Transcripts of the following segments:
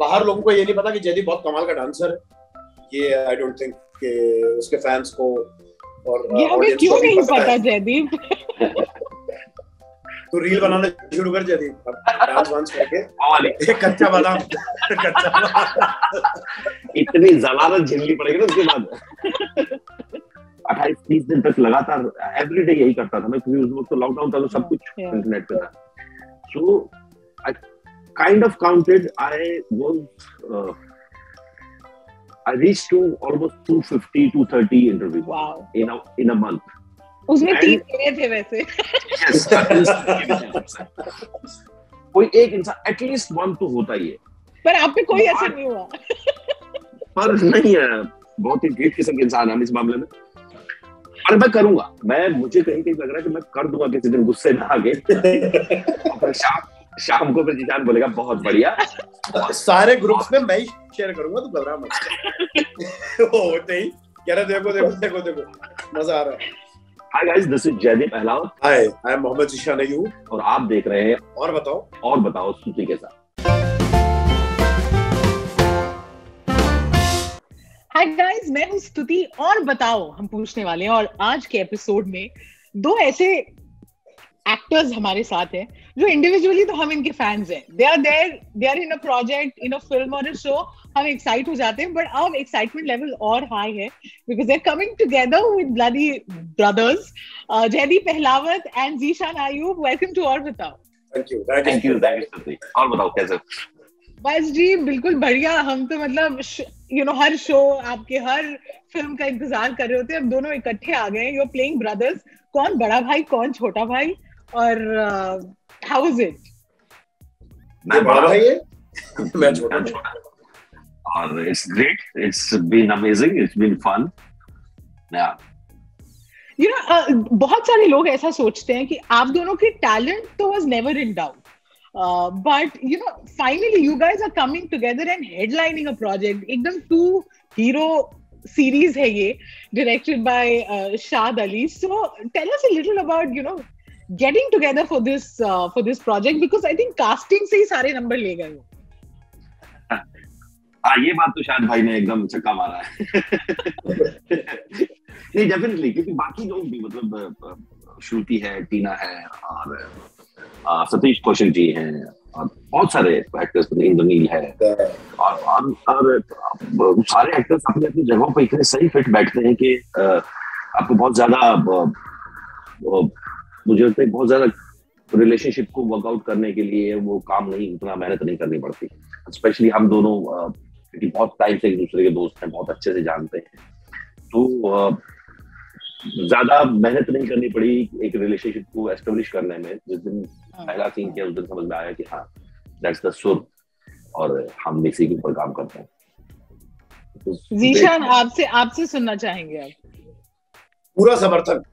बाहर लोगों को ये नहीं पता कि जयदीप बहुत कमाल का डांसर है। ये आई डोंट थिंक कि उसके फैंस को और ये हमें क्यों नहीं पता जयदीप? तो रील बनाना शुरू कर जयदीप, डांस वांस करके एक कच्चा बादाम इतनी जमानत झेलनी पड़ेगी ना उसके बाद। 28-30 दिन तक लगातार एवरीडे यही करता था मैं, क्योंकि उस वक्त तो लॉकडाउन था तो सब कुछ इंटरनेट पे था। So I kind of counted, I reached to almost 250-230 interviews. Wow. in a month. उसमें 3 मेरे थे वैसे। Yes. कोई एक इंसान एटलीस्ट 1 तो होता ही है। पर आप पे कोई असर नहीं हुआ। पर नहीं है, बहुत ही ग्रेट किस्म के इंसान हम इस मामले में। और मैं करूंगा, मुझे कहीं कहीं लग रहा है कि मैं कर दूंगा किसी दिन गुस्से में आगे। और शाम को फिर जीजान बोलेगा बहुत बढ़िया। सारे ग्रुप्स में मैं ही शेयर करूंगा, तो घबरा मत। वो होते ही कह रहे देखो मजा आ रहा है। Hi guys, this is Jaideep Ahlawat. Hi, I am Mohammad Zeeshan अय्यूब और आप देख रहे हैं और बताओ स्तुति के साथ। हाय गाइस, मैं हूँ स्तुति और बताओ हम पूछने वाले हैं। और आज के एपिसोड में 2 ऐसे एक्टर्स हमारे साथ हैं जो इंडिविजुअली तो हम इनके फैंस हैं। They are in a project, in a film और अ शो, हम एक्साइट हो जाते हैं। बट अब एक्साइटमेंट लेवल और हाई है because they are coming together with Bloody Brothers, Jaideep Ahlawat and Zeeshan Ayyub. Welcome to और बताओ। थैंक यू स्तुति। और बताओ कैसे? बस जी बिल्कुल बढ़िया। हम तो मतलब हर शो, आपके हर फिल्म का इंतजार कर रहे होते हैं। अब दोनों इकट्ठे आ गए। यू आर प्लेइंग ब्रदर्स, कौन बड़ा भाई कौन छोटा भाई, और हाउ इज इट? मैं बड़ा भाई है, मैं छोटा। और it's great, it's been amazing, it's been fun. बहुत सारे लोग ऐसा सोचते हैं कि आप दोनों के टैलेंट तो was never in doubt, but finally you guys are coming together and headlining a project. एकदम 2 hero series है ये, directed by Shad Ali. So tell us a little about getting together for this project, because I think casting से ही सारे number ले गए हो। ये बात तो शाद भाई ने एकदम छक्का मारा है। नहीं डेफिनेटली, क्योंकि बाकी लोग भी मतलब श्रुति है, टीना है और सतीश कौशल जी हैं और बहुत सारे एक्टर्स, इंद्रनील है और सारे एक्टर्स अपनी अपनी जगहों पर इतने सही फिट बैठते हैं कि आपको बहुत ज्यादा मुझे लगता है बहुत ज्यादा रिलेशनशिप को वर्कआउट करने के लिए वो काम नहीं, उतना मेहनत नहीं करनी पड़ती। स्पेशली हम दोनों क्योंकि बहुत टाइम से एक दूसरे के दोस्त हैं, बहुत अच्छे से जानते हैं, तो ज्यादा मेहनत नहीं करनी पड़ी एक रिलेशनशिप को एस्टेब्लिश करने में। जिस दिन पहला सीन किया उस दिन समझ में आया कि हाँ दैट्स द सुर, और हम इसी के ऊपर काम करते हैं। ज़ीशान, आपसे सुनना चाहेंगे आप। पूरा समर्थन।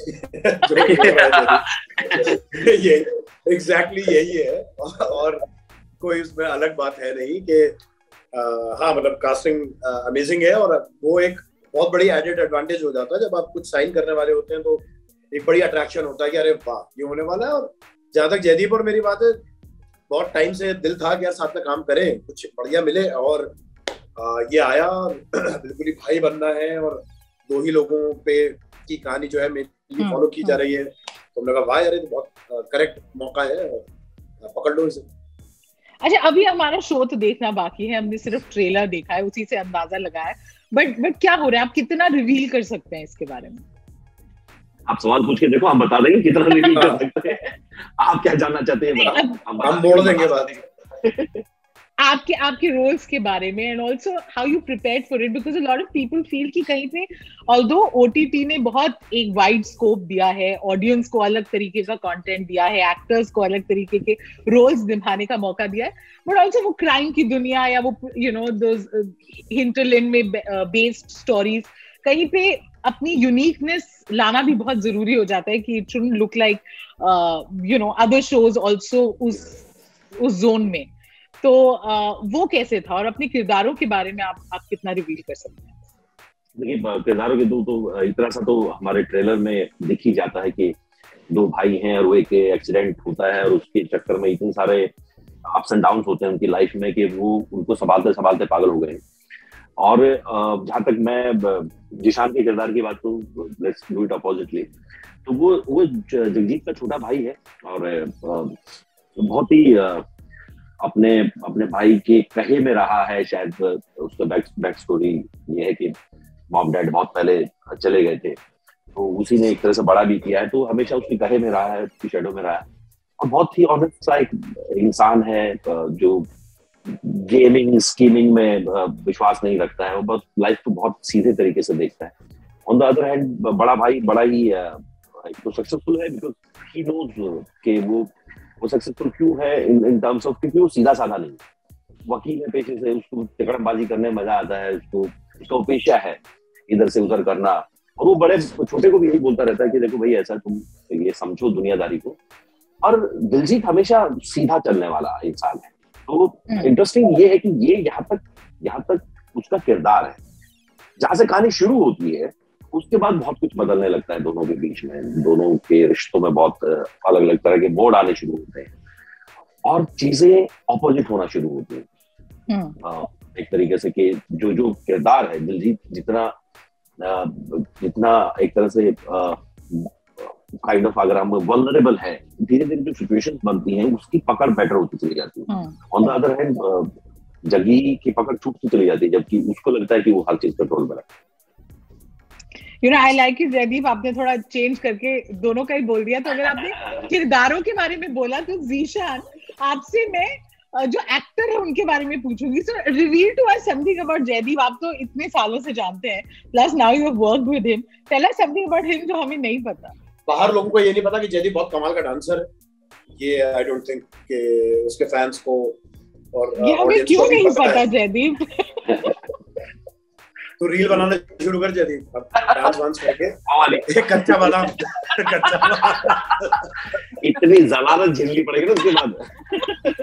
ये एग्जैक्टली यही है और कोई उसमें अलग बात है नहीं कि हाँ मतलब कास्टिंग अमेजिंग है और वो एक बहुत बड़ी एडेड एडवांटेज हो जाता है जब आप कुछ साइन करने वाले होते हैं, तो एक बड़ी अट्रैक्शन होता है कि अरे वाह ये होने वाला है। और जहां तक जयदीप और मेरी बात है, बहुत टाइम से दिल था कि यार साथ में काम करें, कुछ बढ़िया मिले, और ये आया और बिल्कुल ही भाई बनना है और 2 ही लोगों पे की कहानी जो है मेरी फॉलो की जा रही है, तो हमने कहा वाह यार ये तो बहुत करेक्ट मौका है, पकड़ लो इसे। अच्छा, अभी हमारा शो तो देखना बाकी है, हमने सिर्फ ट्रेलर देखा है, उसी से अंदाजा लगाया, बट क्या हो रहा है, आप कितना रिवील कर सकते हैं इसके बारे में? आप सवाल पूछ के देखो, हम बता देंगे कितना रिवील कर सकते हैं। आप क्या जानना चाहते हैं बताओ, हम मोड़ देंगे बात। आपके रोल्स के बारे में and also how you prepared for it, because a lot of people feel कि कहीं पे ऑल्दो ओटीटी ने बहुत एक वाइड स्कोप दिया है, ऑडियंस को अलग तरीके का कंटेंट दिया है, एक्टर्स को अलग तरीके के रोल्स निभाने का मौका दिया है, बट आल्सो वो क्राइम की दुनिया या वो दोस हिंटरलैंड में बेस्ड स्टोरीज, कहीं पे अपनी यूनिकनेस लाना भी बहुत जरूरी हो जाता है कि it shouldn't look like other shows also उस जोन में। तो वो कैसे था और अपने किरदारों के बारे में आप कितना रिवील कर सकते हैं? देखिए, किरदारों के तो इतना सा तो हमारे ट्रेलर में दिख ही जाता है कि 2 भाई हैं और वो एक एक्सीडेंट होता है और उसके चक्कर में इतने सारे अप्स एंड डाउन्स होते हैं उनकी लाइफ में कि वो उनको संभालते संभालते पागल हो गए। और जहां तक मैं जिशान के किरदार की बात करूं, लेट्स डू इट अपोजिटली, तो वो जगजीत का छोटा भाई है और बहुत ही अपने अपने भाई के कहे में रहा है। शायद उसका बैक स्टोरी ये है कि मॉम डैड बहुत पहले चले गए थे, तो उसी ने एक तरह से बड़ा भी किया है, तो हमेशा उसकी कहे में रहा है, उसकी शेडो में रहा है। और बहुत ही ऑनेस्ट सा एक इंसान है जो गेमिंग स्कीमिंग में विश्वास नहीं रखता है, वो बहुत लाइफ को बहुत सीधे तरीके से देखता है। ऑन द अदर हैंड बड़ा भाई बड़ा ही तो सक्सेसफुल है, बिकॉज ही नोज कि वो सक्सेसफुल क्यों है इन टर्म्स ऑफ, क्योंकि वो सीधा साधा नहीं, वकील है पेशे से, उसको तिकड़मबाजी करने में मजा आता है, उसका पेशा है इधर से उधर करना। और वो बड़े छोटे को भी यही बोलता रहता है कि देखो भाई ऐसा तुम ये समझो दुनियादारी को। और दिलजीत हमेशा सीधा चलने वाला इंसान है। तो इंटरेस्टिंग ये है कि ये यहाँ तक उसका किरदार है। जहां से कहानी शुरू होती है उसके बाद बहुत कुछ बदलने लगता है दोनों के बीच में, दोनों के रिश्तों में बहुत अलग अलग तरह के मोड़ आने शुरू होते हैं और चीजें ऑपोजिट होना शुरू होती हैं। एक तरीके से कि जो किरदार है दिलजीत जितना एक तरह से काइंड ऑफ अगर हम वल्नरेबल है, धीरे धीरे जो सिचुएशन बनती हैं उसकी पकड़ बेटर होती चली जाती है। ऑन द अदर हैंड जगी की पकड़ छूटती चली जाती है, जबकि उसको लगता है कि वो हर चीज कंट्रोल में है। You know, I like it, Jaideep, आपने थोड़ा चेंज करके दोनों का ही बोल दिया। तो अगर आपने किरदारों के बारे में बोला तो जीशान, आपसे मैं जो एक्टर है उनके बारे में पूछूंगी। So reveal to us something about Jaideep. आप तो इतने सालों से जानते हैं, plus now you have worked with him. Tell us something about him जो हमें नहीं पता। बाहर लोगों को ये नहीं पता कि जयदीप बहुत कमाल का डांसर है। ये आई डोंट थिंक कि उसके फैंस को और ये हमें क्यों नहीं पता जयदीप? तो रील बनाना शुरू कर जयदीप, अब डांस वांस करके कच्चा बादाम इतनी जमानत झेलनी पड़ेगी ना उसके बाद।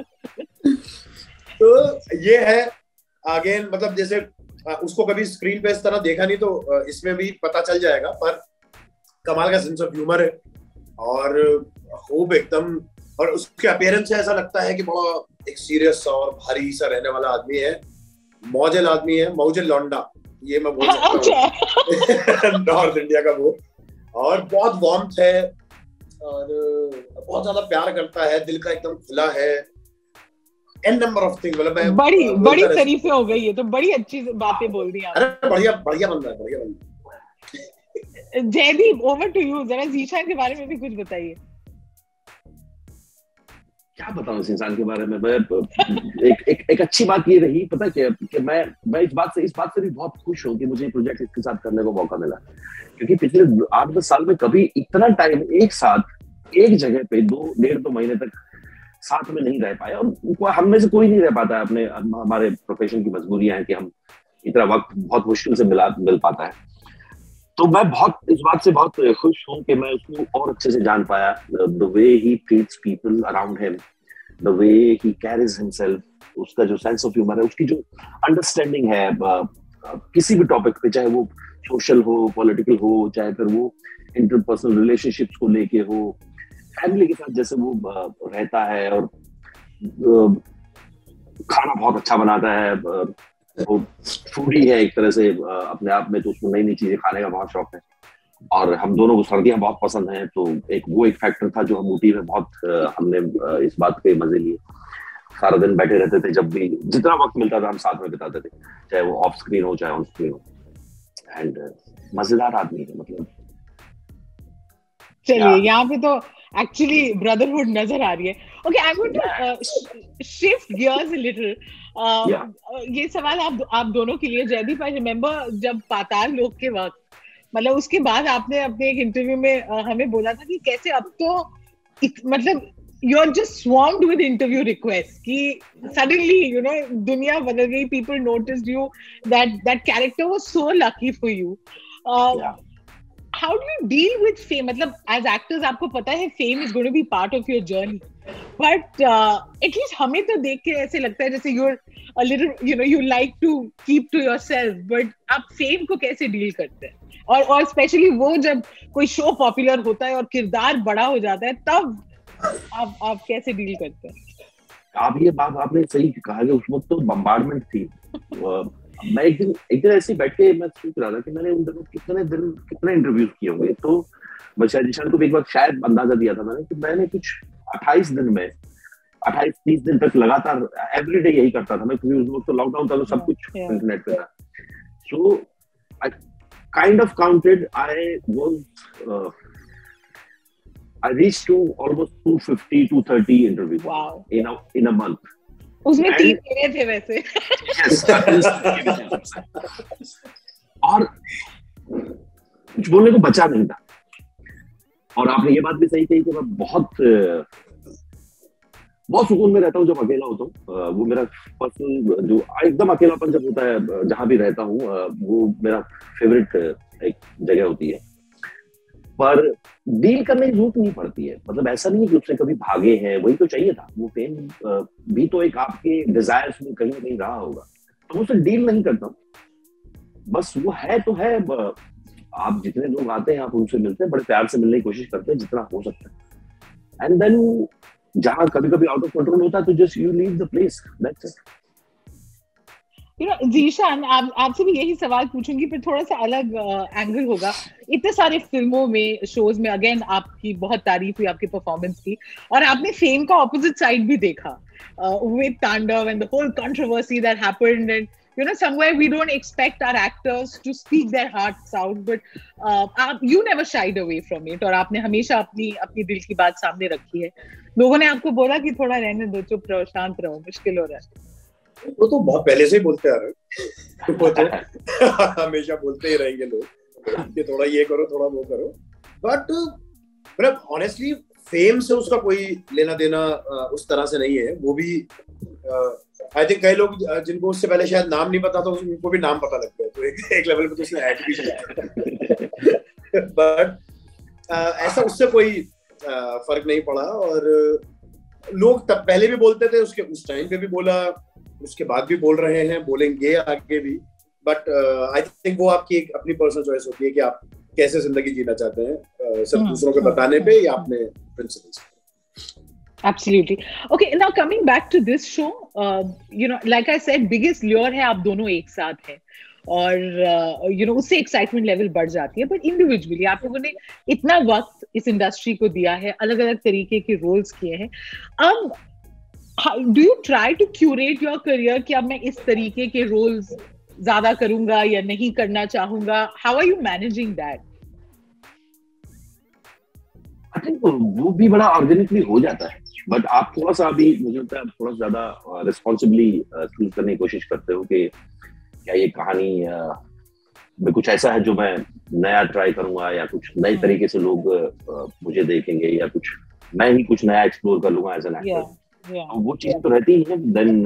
तो ये है अगेन, मतलब जैसे उसको कभी स्क्रीन पे इस तरह देखा नहीं, तो इसमें भी पता चल जाएगा। पर कमाल का सेंस ऑफ ह्यूमर है और खूब एकदम, और उसके अपीयरेंस से ऐसा लगता है कि बड़ा एक सीरियस सा और भारी सा रहने वाला आदमी है। मौजल आदमी है, मौजल लौंडा, ये मैं बोल सकता हूँ नॉर्थ इंडिया का वो। और बहुत वार्मथ है और बहुत ज्यादा प्यार करता है, दिल का एकदम खुला है। एन नंबर ऑफ थिंग, मतलब बड़ी तारीफें हो गई है, तो बड़ी अच्छी बातें बोल दी आपने। अरे बढ़िया बंदा है, बढ़िया बंदा। जयदीप, ओवर टू यू, जरा जीशान के बारे में भी कुछ बताइए। क्या बताऊं इस इंसान के बारे में। मैं एक अच्छी बात ये रही, पता क्या, कि मैं इस बात से भी बहुत खुश हूँ कि मुझे प्रोजेक्ट इसके साथ करने को मौका मिला, क्योंकि पिछले 8-10 साल में कभी इतना टाइम एक साथ एक जगह पे 2-1.5 महीने तक साथ में नहीं रह पाए। और हम में से कोई नहीं रह पाता है, अपने हमारे प्रोफेशन की मजबूरियां हैं कि हम इतना वक्त बहुत मुश्किल से मिल पाता है। तो मैं बहुत इस बात से बहुत खुश हूँ कि मैं उसको और अच्छे से जान पाया। The way he treats people around him, the way he carries himself, उसका जो सेंस ऑफ ह्यूमर है, उसकी जो अंडरस्टैंडिंग है किसी भी टॉपिक पे, चाहे वो सोशल हो, पॉलिटिकल हो, चाहे फिर वो इंटरपर्सनल रिलेशनशिप्स को लेके हो, फैमिली के साथ जैसे वो रहता है। और खाना बहुत अच्छा बनाता है, वो फूडी है एक तरह से अपने आप में, तो उसको नई नई चीजें खाने का बहुत शौक है। और हम दोनों को सर्दियां बहुत पसंद हैं, तो एक फैक्टर था जो हम ऊटी में बहुत हमने इस बात के मजे लिए। सारा दिन बैठे रहते थे, जब भी जितना वक्त मिलता था हम साथ में बिताते थे, चाहे वो ऑफ स्क्रीन हो चाहे ऑन स्क्रीन हो। एंड मजेदार आदमी है, मतलब। चलिए, यहाँ पे तो एक्चुअली ब्रदरहुड नजर आ रही है। Okay, I want to shift gears a little. ये सवाल आप दोनों के लिए। जयदीप, आई रिमेम्बर जब पाताल लोक के वक्त, मतलब उसके बाद आपने अपने एक इंटरव्यू में हमें बोला था कि कैसे अब तो मतलब you are just swarmed with interview request, कि सडनली यू नो दुनिया बदल गई, people noticed you, that character was so lucky for you. How do you deal with fame? मतलब as actors आपको पता है fame is going to be part of your journey, but at least हमें तो देख के ऐसे लगता है जैसे you're a little, you know, you like to keep to yourself, but आप fame को कैसे deal करते हैं? और स्पेशली वो जब कोई शो पॉपुलर होता है और किरदार बड़ा हो जाता है, तब आप कैसे डील करते हैं? आप ये बात आपने सही कहा कि उस वक्त तो बम्बार्डमेंट थी। मैं एक दिन ऐसे बैठ के मैं सोच रहा था कि मैंने उन दिनों कितने इंटरव्यूज किए होंगे। तो मैं शायद ईशान को भी एक बार शायद अंदाजा दिया था मैंने कि मैंने कुछ 28-30 दिन तक लगातार एवरीडे यही करता था मैं, क्योंकि उस वक्त तो लॉकडाउन था तो सब कुछ इंटरनेट पे था। So I kind of counted, I reached to almost 250-230 interviews in a month. उसमें 3 मेरे थे वैसे। Yes, और कुछ बोलने को बचा नहीं था। और आपने ये बात भी सही कही कि मैं बहुत सुकून में रहता हूँ जब अकेला होता हूँ। वो मेरा पर्सनल जो एकदम अकेलापन जब होता है जहां भी रहता हूँ, वो मेरा फेवरेट एक जगह होती है। पर डील करने की जरूरत नहीं पड़ती है। मतलब ऐसा नहीं है कि उससे कभी भागे हैं, वही तो चाहिए था। वो फेम भी तो एक आपके डिजायर्स में कहीं ना कहीं रहा होगा, तो उससे डील नहीं करता हूँ। बस वो है तो है। आप जितने लोग आते हैं आप उनसे मिलते हैं, बड़े प्यार से मिलने की कोशिश करते हैं जितना हो सकता है। एंड देन जहां कभी कभी आउट ऑफ कंट्रोल होता है तो just you leave the place, that's it. Zeeshan, आपसे भी यही सवाल पूछूंगी, पर थोड़ा सा अलग एंगल होगा। इतने सारे फिल्मों में, शोज में, अगेन आपकी बहुत तारीफ हुई आपकी परफॉर्मेंस की, और आपने फेम का ऑपोजिट साइड भी देखा with Tandav and the whole controversy that happened. And somewhere we don't expect our actors to speak their hearts out, but you never shied away from it, और आपने हमेशा अपनी दिल की बात सामने रखी है। लोगों ने आपको बोला कि थोड़ा रहने दो, चुप रहो, शांत रहो, मुश्किल हो रहा है। वो तो बहुत पहले से ही बोलते आ रहे हैं। वो तो हमेशा बोलते ही रहेंगे लोग कि थोड़ा ये करो, थोड़ा वो करो। बट मतलब ऑनेस्टली फेम से उसका कोई लेना देना उस तरह से नहीं है। वो भी आई थिंक कई लोग जिनको उससे पहले शायद नाम नहीं पता था, उनको भी नाम पता लग गया, तो एक लेवल पे तो उसने ऐड भी किया। बट ऐसा उससे कोई फर्क नहीं पड़ा। और लोग तब पहले भी बोलते थे, उसके उस टाइम पे भी बोला, उसके बाद भी बोल रहे हैं, बोलेंगे आगे भी। बट आई थिंक वो आपकी एक अपनी पर्सनल चॉइस होती है कि आप कैसे जिंदगी जीना चाहते हैं, सिर्फ दूसरों के बताने पे या अपने principles. Absolutely. Okay, now coming back to this show, like I said, biggest lure है आप दोनों एक साथ हैं, और उससे एक्साइटमेंट लेवल बढ़ जाती है। बट इंडिविजुअली आप लोगों ने इतना वक्त इस इंडस्ट्री को दिया है, अलग अलग तरीके के रोल्स किए हैं। अब do you try to curate your career कि अब मैं इस तरीके के रोल्स ज्यादा करूंगा या नहीं करना चाहूंगा? How are you managing that? I think वो भी बड़ा ऑर्गेनिकली हो जाता है, बट आप थोड़ा सा अभी मुझे लगता है आप थोड़ा ज्यादा रिस्पॉन्सिबली चूज करने की कोशिश करते हो कि क्या ये कहानी में कुछ ऐसा है जो मैं नया ट्राई करूंगा, या कुछ नए तरीके से लोग मुझे देखेंगे, या कुछ मैं ही कुछ नया एक्सप्लोर कर लूंगा एज एन एक्टर। तो वो चीज तो रहती ही है। देन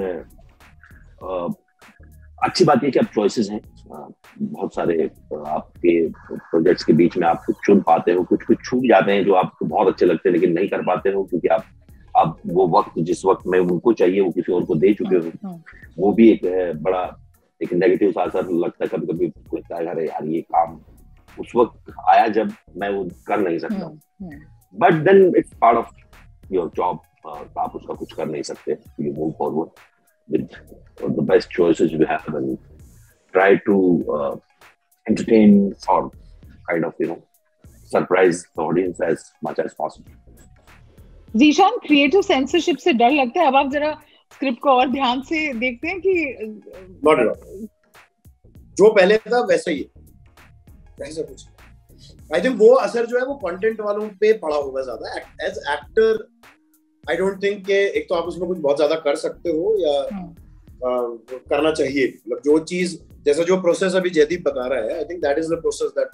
अच्छी बात है कि अब चॉइसेस हैं बहुत सारे। आपके प्रोजेक्ट्स के बीच में आप कुछ चुन पाते हो, कुछ छूट जाते हैं जो आपको बहुत अच्छे लगते हैं लेकिन नहीं कर पाते हो, क्योंकि आप वो वक्त जिस वक्त में उनको चाहिए वो किसी और को दे चुके हो। वो भी एक बड़ा एक नेगेटिव सा असर लगता है कभी कभी। लगता है अरे यार ये काम उस वक्त आया जब मैं वो कर नहीं सकता, but then it's part of your job. आप उसका कुछ कर नहीं सकते। You move forward with the best choices you have and try to entertain or kind of surprise the audience as much as possible. Zeeshan, creative censorship से डर लगता है? अब आप जरा स्क्रिप्ट को और ध्यान से देखते हैं कि नॉट एट ऑल, जो पहले था वैसा ही है, ऐसा कुछ। आई थिंक वो असर जो है वो कंटेंट वालों पे पड़ा होगा ज्यादा। As actor I don't think कि एक तो आप उसमें कुछ बहुत ज्यादा कर सकते हो या करना चाहिए। मतलब जो चीज जैसा जो प्रोसेस अभी जयदीप बता रहा है, I think that is the process that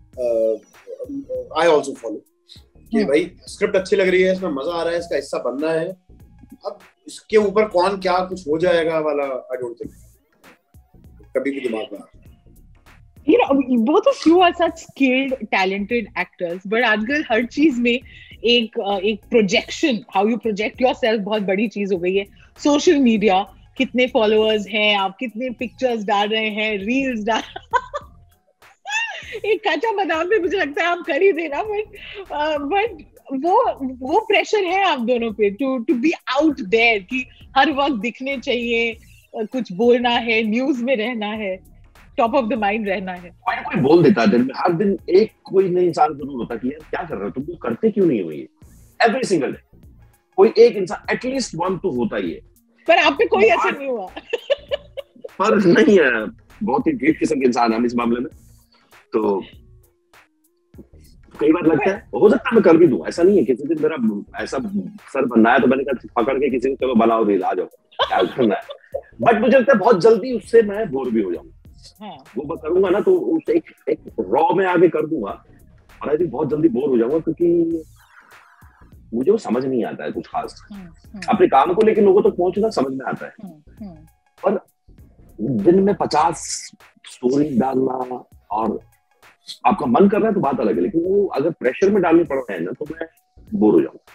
I also follow. कि भाई स्क्रिप्ट अच्छी लग रही है, इसमें मजा आ रहा है, इसका हिस्सा बनना है। अब इसके ऊपर कौन क्या कुछ हो जाएगा वाला आई डोंट थिंक कभी भी दिमाग में आता। both of you are such skilled, talented actors, but आजकल हर चीज में एक projection, how you project yourself बहुत बड़ी चीज हो गई है। सोशल मीडिया, कितने फॉलोअर्स हैं आप, कितने पिक्चर्स डाल रहे हैं, रील्स डाल एक कच्चा बादाम भी मुझे लगता है आप कर ही देना, बट वो प्रेशर है आप दोनों पे टू बी आउट देयर कि हर वक्त दिखने चाहिए, कुछ बोलना है, न्यूज में रहना है, टॉप ऑफ द माइंड रहना है। कोई बोल देता है दिन में, हर दिन एक कोई नई इंसान जरूर होता कि यार क्या कर रहे हो तुम, करते क्यों नहीं हो ये, एवरी सिंगल डे कोई एक इंसान एटलीस्ट वन तो होता ही है। पर आप पे कोई असर नहीं हुआ? पर नहीं है, बहुत ही ठीक किस्म के इंसान हम इस मामले में, तो कई बार लगता है हो सकता है मैं कर भी दूं, ऐसा नहीं है। किसी दिन मेरा ऐसा सर बनना है तो मैंने कहा पकड़ के किसी को चलो बनाओ रील, आ जाओ क्या करना है, बट मुझे लगता है बहुत जल्दी उससे मैं बोर भी हो जाऊंगा। वो मैं करूंगा ना तो उसे एक रॉ में आगे कर दूंगा और आई थिंक बहुत जल्दी बोर हो जाऊंगा, क्योंकि मुझे वो समझ नहीं आता है कुछ खास। अपने काम को लेकर लोगों तक पहुंचना समझ में आता है, पर दिन में 50 स्टोरी डालना और आपका मन कर रहा है तो बात अलग है, लेकिन वो अगर प्रेशर में डालनी पड़ रहा है ना तो मैं बोर हो जाऊंगा।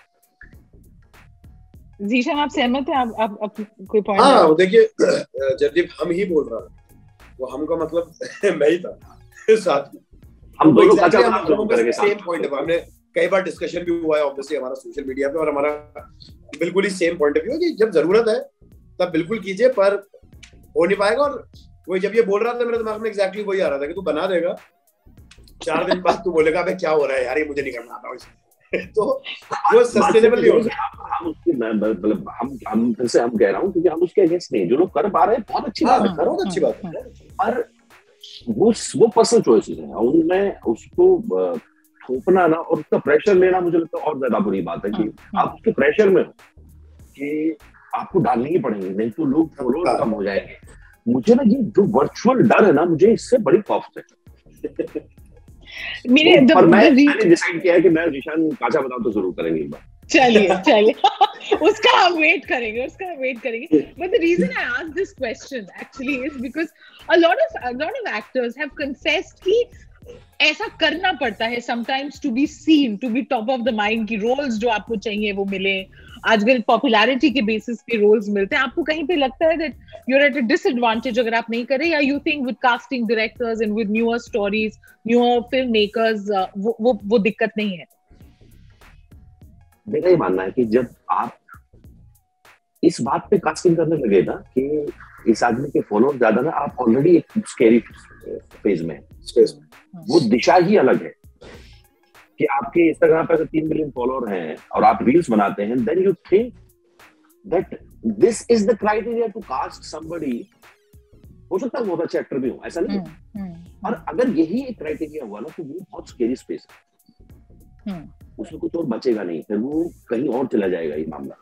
जीशन आप सहमत हैं? आप कोई पॉइंट? हाँ देखिए, जब हम ही बोल रहा है वो हमका मतलब मैं ही था साथ में, हम दोनों सेम पॉइंट है। हमने कई बार डिस्कशन भी हुआ है ऑब्वियसली हमारा सोशल मीडिया पे, और हमारा बिल्कुल ही सेम पॉइंट ऑफ व्यू है कि जब जरूरत है तब बिल्कुल कीजिए, पर हो नहीं पाएगा। और वो जब ये बोल रहा था मेरे दिमाग में एग्जैक्टली वही आ रहा था कि तू बना देगा, 4 दिन बाद तू बोलेगा अबे क्या हो रहा है यार, ये मुझे नहीं करना आता तो वो सस्टेनेबल नहीं होगा। हम उसकी मतलब हम फिर से हम कह रहा हूँ क्योंकि हम उसके अगेंस्ट नहीं, जो लोग कर पा रहे हैं बहुत अच्छी बात है, बहुत अच्छी बात है, पर वो पर्सनल चॉइसेस हैं, उनमें उसको थोपना ना और उसका प्रेशर लेना मुझे लगता है और ज्यादा बुरी बात है कि आप उसके प्रेशर में हो कि आपको डालनी ही पड़ेंगे, नहीं तो लोग फॉलोअर्स कम हो जाएंगे। मुझे ना ये जो वर्चुअल डर है ना, मुझे इससे बड़ी खौफ है। मैंने डिसाइड किया है कि मैं जीशान काचा बादाम तो जरूर करेंगे एक बार। चलिए उसका हम वेट करेंगे but the reason I asked this question actually is because a lot of actors have confessed कि ऐसा करना पड़ता है sometimes to be seen, to be top of the mind, कि roles जो आपको चाहिए वो मिले। आजकल पॉपुलैरिटी के बेसिस पे रोल्स मिलते हैं। आपको कहीं पे लगता है that you're at a disadvantage अगर आप नहीं करें, या you think with casting directors and with newer stories, newer filmmakers वो दिक्कत नहीं है? मेरा ये मानना है कि जब आप इस बात पे कास्टिंग करने लगे ना कि इस आदमी के फॉलोअर ज्यादा ना, आप ऑलरेडी एक स्कैरी फेज में, वो दिशा ही अलग है कि आपके इंस्टाग्राम पे अगर 3 मिलियन फॉलोअर हैं और आप रील्स बनाते हैं, then you think that this is the criteria to cast somebody. हो सकता है बहुत अच्छे एक्टर भी हो, ऐसा नहीं है, और अगर यही एक क्राइटेरिया हुआ ना तो वो बहुत स्केरी स्पेस है, उसमें कुछ और बचेगा नहीं, फिर वो कहीं और चला जाएगा ये मामला।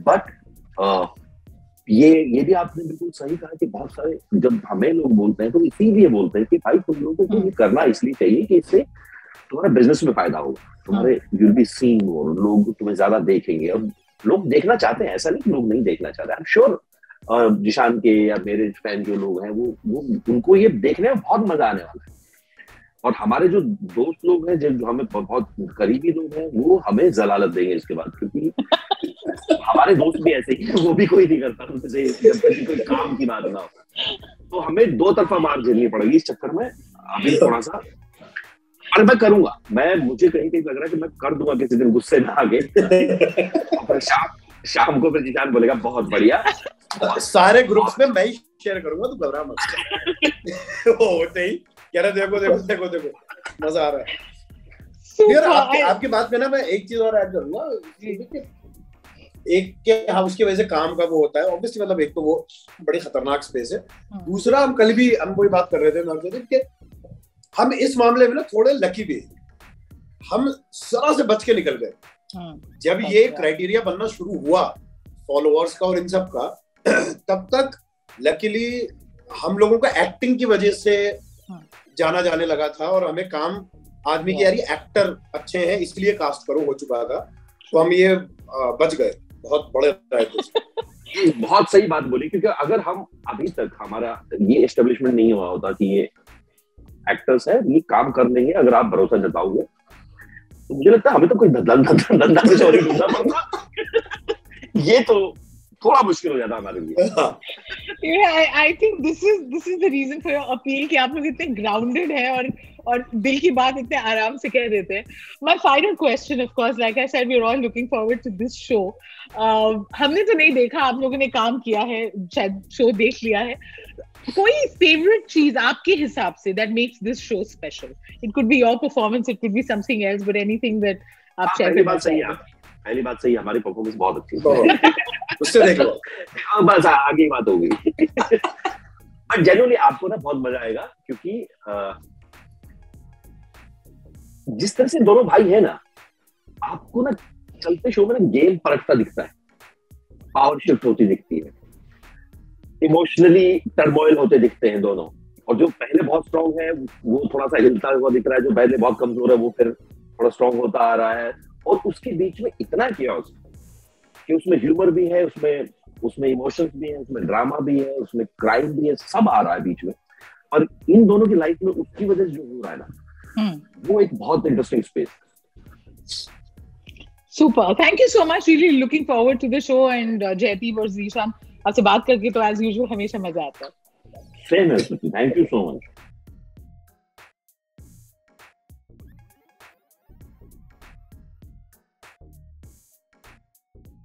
बट ये भी आपने बिल्कुल सही कहा कि बहुत सारे जब हमें लोग बोलते हैं तो इसीलिए बोलते हैं कि भाई तुम लोगों को ये करना इसलिए चाहिए कि इससे तुम्हारे बिजनेस में फायदा होगा, तुम्हारे you'll be seen more, लोग तुम्हें ज्यादा देखेंगे, और लोग देखना चाहते हैं, ऐसा नहीं कि लोग नहीं देखना चाहते। आई एम श्योर जिशान के या मेरे फैन जो लोग हैं वो उनको ये देखने में बहुत मजा आने वाला है, और हमारे जो दोस्त लोग हैं जो हमें बहुत करीबी लोग हैं वो हमें जलालत देंगे इसके बाद, क्योंकि हमारे दोस्त भी ऐसे ही, वो भी कोई नहीं करता उनसे जब कोई काम की बात ना हो, तो हमें 2 तरफा मार झेलनी पड़ेगी इस चक्कर में। अभी थोड़ा सा, और मैं करूंगा, मुझे कहीं लग रहा है कि मैं कर दूंगा किसी दिन गुस्से में आगे, और शाम को फिर जीशान बोलेगा बहुत बढ़िया, सारे ग्रुप्स में मैं ही शेयर करूंगा, तू घबरा मत। वो होते ही कह रहे देखो मजा आ रहा है यार। आपकी बात में ना मैं एक चीज और ऐड करूंगा, एक के हम उसकी वजह से काम का वो होता है ऑब्वियसली, मतलब एक तो वो बड़ी खतरनाक स्पेस है, दूसरा हम कल भी हम कोई बात कर रहे थे कि हम इस मामले में ना थोड़े लकी भी, हम जरा से बच के निकल गए। जब ये क्राइटेरिया बनना शुरू हुआ फॉलोअर्स का और इन सब का, तब तक लकीली हम लोगों का एक्टिंग की वजह से जाना जाने लगा था, और हमें काम आदमी की यार ये एक्टर अच्छे हैं इसलिए कास्ट करो हो चुका था, तो हम ये बच गए बहुत बड़े राइट। बहुत सही बात बोली, क्योंकि अगर हम अभी तक हमारा ये एस्टेब्लिशमेंट नहीं हुआ होता कि ये एक्टर्स है, ये काम कर लेंगे, अगर आप भरोसा जताओगे तो मुझे लगता है हमें तो कोई धंधा कुछ और ही ढूंढना पड़ता, ये तो थोड़ा मुश्किल हो जाता हमारे लिए। I think this is the reason for your appeal कि आप लोग इतने grounded हैं और दिल की बात इतने आराम से कह देते हैं. My final question, of course, like I said, we're all looking forward to this show. हमने तो नहीं देखा, आप लोगों ने काम किया है, शायद शो देख लिया है. कोई फेवरेट चीज आपके हिसाब से that makes this show special? It could be your performance, it could be something else, but anything that आप शेयर करना चाहेंगे. पहली बात सही है, हमारी परफॉर्मेंस बहुत अच्छी है. उससे देख लो. बस आगे बात होगी. बट जनरली आपको ना बहुत मजा आएगा, क्योंकि जिस तरह से दोनों भाई है ना, आपको ना चलते शो में ना गेम पलटता दिखता है, पावर शिफ्ट होती दिखती है, इमोशनली टर्मोइल होते दिखते हैं दोनों. और जो पहले बहुत स्ट्रांग है वो थोड़ा सा हिलता हुआ दिख रहा है, जो पहले बहुत कमजोर है वो फिर थोड़ा स्ट्रांग होता आ रहा है. और उसके बीच में इतना कियोस कि उसमें ह्यूमर भी है, उसमें इमोशंस भी है, उसमें ड्रामा भी है, उसमें क्राइम भी है, सब आ रहा है बीच में. और इन दोनों की लाइफ में उसकी वजह से जो हो रहा है ना, वो एक बहुत interesting space. Super, thank you so much. Really looking forward to the show. And Jaideep और ज़ीशान, आपसे बात करके तो एज यूजुअल हमेशा मजा आता है. सेम है, थैंक यू सो मच.